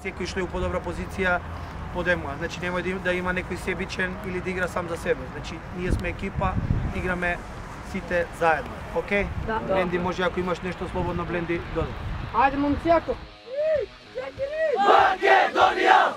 секој што е у подобра позиција подемува. Значи немој да има некој себичен или да игра сам за себе. Значи ние сме екипа, играме сите заедно. Океј? Да. Бленди, може ако имаш нешто слободно, Бленди, додај. Ајде момци, Македонија!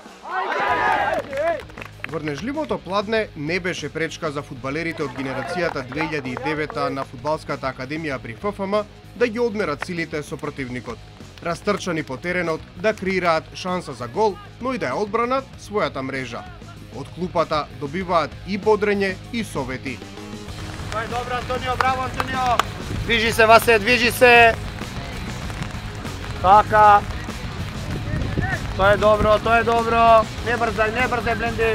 Врнежливото пладне не беше пречка за фудбалерите од генерацијата 2009 на Фудбалската академија при ФФМ да ги одмерат силите со противникот. Растрчани по теренот да креираат шанса за гол, но и да ја одбранат својата мрежа. Од клупата добиваат и бодрење и совети. Тоа е добро, Антонио, браво, Антонио! Движи се, Васе, движи се! Така! Тоа е добро, тоа е добро! Не брзај, Бленди!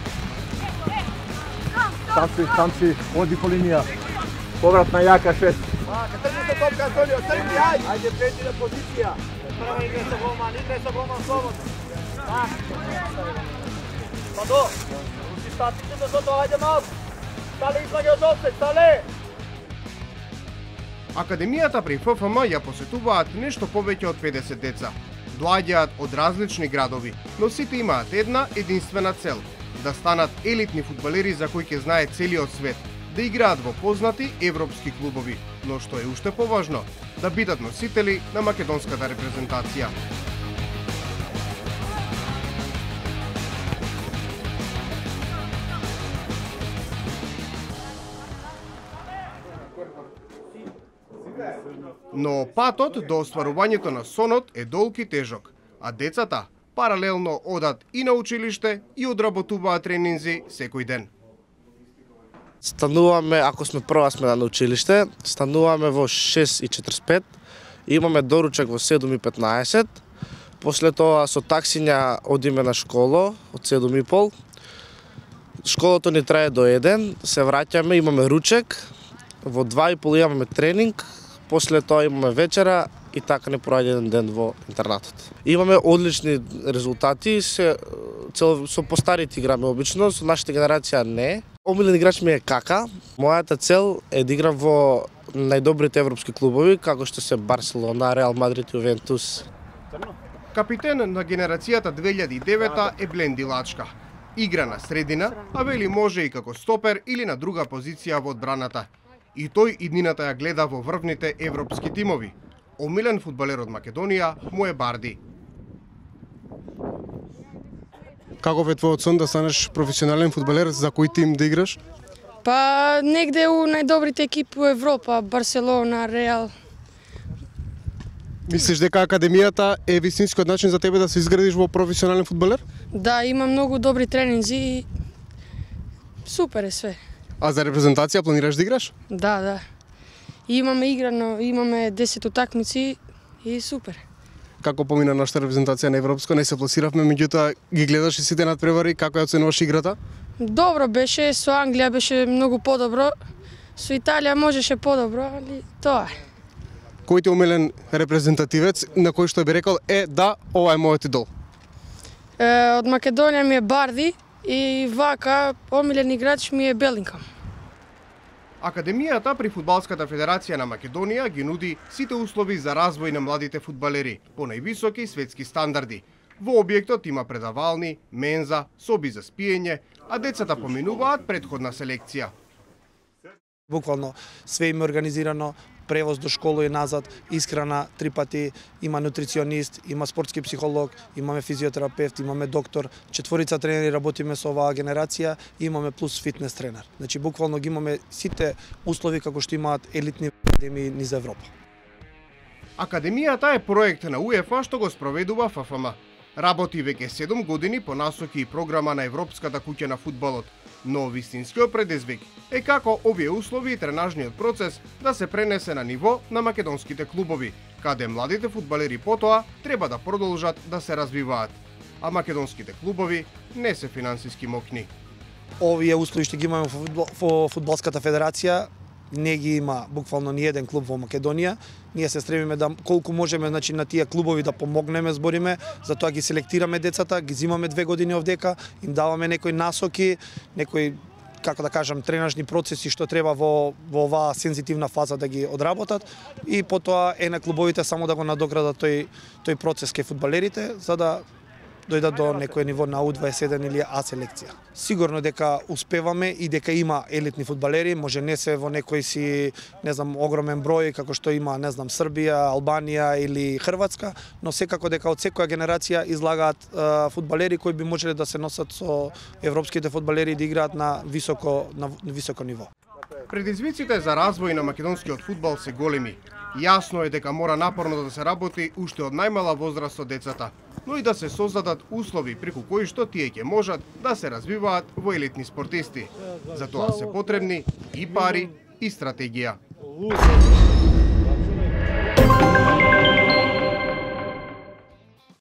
Там си, оди по линија. Повратна јака 6. Тргни топка, Антонио, тргни, ајде! Ајде, Бленди на позиција! Прва игра со голман, слободно. Па до! Си статично до тоа, ајде малку! Стале, излаги од офсет, стале! Академијата при ФФМ ја посетуваат нешто повеќе од 50 деца. Доаѓаат од различни градови, но сите имаат една единствена цел – да станат елитни фудбалери за кои ќе знае целиот свет, да играат во познати европски клубови, но што е уште поважно, да бидат носители на македонската репрезентација. Но патот до остварувањето на сонот е долг и тежок, а децата паралелно одат и на училиште и одработуваат тренинзи секој ден. Стануваме, ако сме прва смена на училиште, стануваме во 6:45, имаме доручак во 7:15, после тоа со таксиња одиме на школа од 7:30. Школото ни трае до 1, се враќаме, имаме ручек, во 2:30 имаме тренинг, после тоа имаме вечера и така не проаѓа еден ден во интернатот. Имаме одлични резултати, со постарите играме обично, со нашата генерација не. Омилен играч ми е Кака. Мојата цел е да играм во најдобрите европски клубови, како што се Барселона, Реал Мадрид и Ювентус. Капитен на генерацијата 2009 е Бленди Лачка. Игра на средина, а вели може и како стопер или на друга позиција во одбраната. И тој иднината ја гледа во врвните европски тимови. Омилен фудбалер од Македонија му е Барди. Каков е твојот сон да станеш професионален фудбалер, за кој тим да играш? Па негде у најдобрите екипи у Европа, Барселона, Реал. Мислиш дека академијата е вистинскиот начин за тебе да се изградиш во професионален фудбалер? Да, има многу добри тренинзи и супер е све. А за репрезентација планираш да играш? Да. Имаме играно, имаме 10 утакмици и супер. Како помина нашата репрезентација на европско, не се пласиравме, меѓутоа ги гледаш и сите надпревари, како ја оценуваш играта? Добро беше, со Англија беше многу подобро, со Италија можеше подобро, али тоа е. Кој ти е омилен репрезентативец на кој што би рекол да, ова е мојот идол? Од Македонија ми е Барди и вака омилен играч ми е Белингхам. Академијата при Фудбалската федерација на Македонија ги нуди сите услови за развој на младите фудбалери по највисоки светски стандарди. Во објектот има предавални, менза, соби за спиење, а децата поминуваат претходна селекција. Буквално све им е организирано, превоз до школа и назад, исхрана 3 пати, има нутриционист, има спортски психолог, имаме физиотерапевт, имаме доктор, 4 тренери работиме со оваа генерација и имаме плюс фитнес тренер. Значи буквално ги имаме сите услови како што имаат елитни академии низ Европа. Академијата е проект на УЕФА што го спроведува ФФМ. Работи веќе 7 години по насоки и програма на Европската куќа на фудбалот, но вистинскиот предизвик е како овие услови и тренажниот процес да се пренесе на ниво на македонските клубови, каде младите фудбалери потоа треба да продолжат да се развиваат, а македонските клубови не се финансиски мокни. Овие услови што ги имаме во Фудбалската федерација не ги има буквално ни еден клуб во Македонија. Ние се стремиме да колку можеме, значи, на тие клубови да помогнеме, збориме, затоа ги селектираме децата, ги зимаме 2 години овдека, им даваме некои насоки, некои, како да кажам, тренажни процеси што треба во оваа сензитивна фаза да ги одработат и потоа е на клубовите само да го надоградат тој процес кај фудбалерите, за да дојдат до некој ниво на U21 или А селекција. Сигурно дека успеваме и дека има елитни фудбалери, може не се во некој си, не знам, огромен број како што има, не знам, Србија, Албанија или Хрватска, но секако дека од секоја генерација излагаат фудбалери кои би можеле да се носат со европските фудбалери и да играат на високо ниво. Предизвиците за развој на македонскиот фудбал се големи. Јасно е дека мора напорно да се работи уште од најмала возраст со децата, но и да се создадат услови преку кои што тие ќе можат да се развиваат во елитни спортисти. За тоа се потребни и пари и стратегија.